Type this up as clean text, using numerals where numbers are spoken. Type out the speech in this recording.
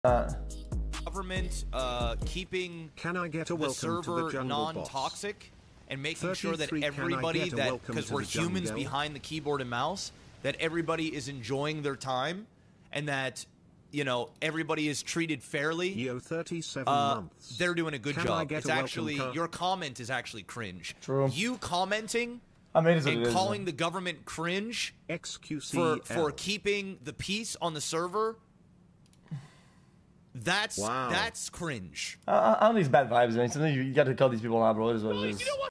Government keeping Can I get a the welcome server to the non-toxic and making sure that 33, everybody that, because we're the humans jungle? behind the keyboard and mouse, that everybody is enjoying their time and that, you know, everybody is treated fairly. Yo, 37 months. They're doing a good Can I job. get It's a welcome actually, your comment is actually cringe. True. You commenting and calling the government cringe xQc for keeping the peace on the server, that's cringe. I don't think it's bad vibes, man. Sometimes you got to call these people out, bro. It is what it is.